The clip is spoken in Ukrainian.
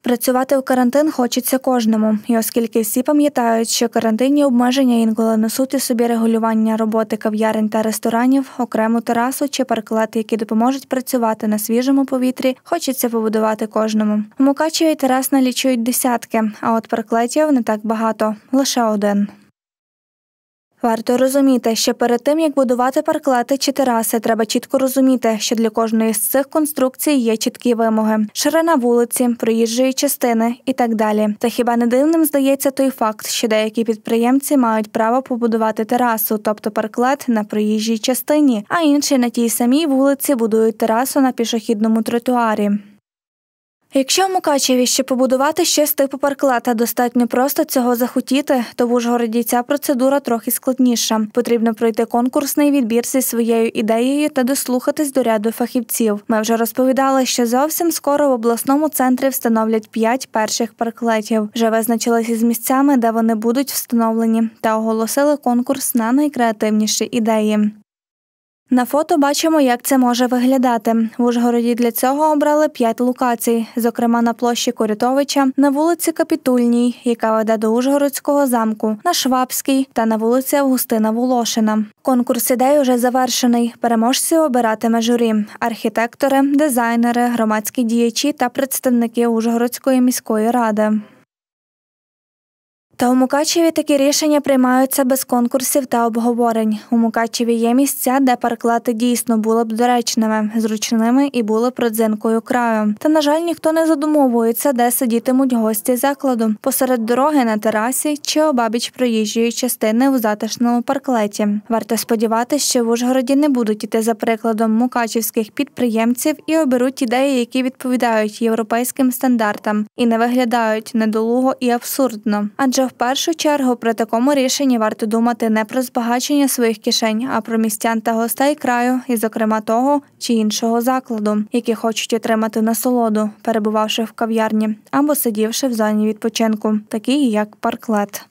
Працювати у карантин хочеться кожному. І оскільки всі пам'ятають, що карантинні обмеження інколи несуть у собі регулювання роботи кав'ярень та ресторанів, окрему терасу чи парклет, які допоможуть працювати на свіжому повітрі, хочеться побудувати кожному. У Мукачеві терас налічують десятки, а от парклетів не так багато – лише один. Варто розуміти, що перед тим, як будувати парклети чи тераси, треба чітко розуміти, що для кожної з цих конструкцій є чіткі вимоги – ширина вулиці, проїжджої частини і так далі. Та хіба не дивним здається той факт, що деякі підприємці мають право побудувати терасу, тобто парклет на проїжджій частині, а інші на тій самій вулиці будують терасу на пішохідному тротуарі. Якщо в Мукачеві ще побудувати щось типу парклета достатньо просто цього захотіти, то в Ужгороді ця процедура трохи складніша. Потрібно пройти конкурсний відбір зі своєю ідеєю та дослухатись до ряду фахівців. Ми вже розповідали, що зовсім скоро в обласному центрі встановлять 5 перших парклетів. Вже визначилися з місцями, де вони будуть встановлені, та оголосили конкурс на найкреативніші ідеї. На фото бачимо, як це може виглядати. В Ужгороді для цього обрали 5 локацій, зокрема на площі Корятовича, на вулиці Капітульній, яка веде до Ужгородського замку, на Швабській та на вулиці Августина Волошина. Конкурс ідей уже завершений. Переможців обиратиме журі – архітектори, дизайнери, громадські діячі та представники Ужгородської міської ради. Та у Мукачеві такі рішення приймаються без конкурсів та обговорень. У Мукачеві є місця, де парклети дійсно були б доречними, зручними і були б родзинкою краю. Та, на жаль, ніхто не задумовується, де сидітимуть гості закладу – посеред дороги на терасі чи обабіч проїжджої частини у затишному парклеті. Варто сподіватися, що в Ужгороді не будуть іти за прикладом мукачівських підприємців і оберуть ідеї, які відповідають європейським стандартам і не виглядають недолуго і абсурдно. Адже в першу чергу при такому рішенні варто думати не про збагачення своїх кишень, а про містян та гостей краю, і зокрема того чи іншого закладу, які хочуть отримати насолоду, перебувавши в кав'ярні або сидівши в зоні відпочинку, такій як парклет.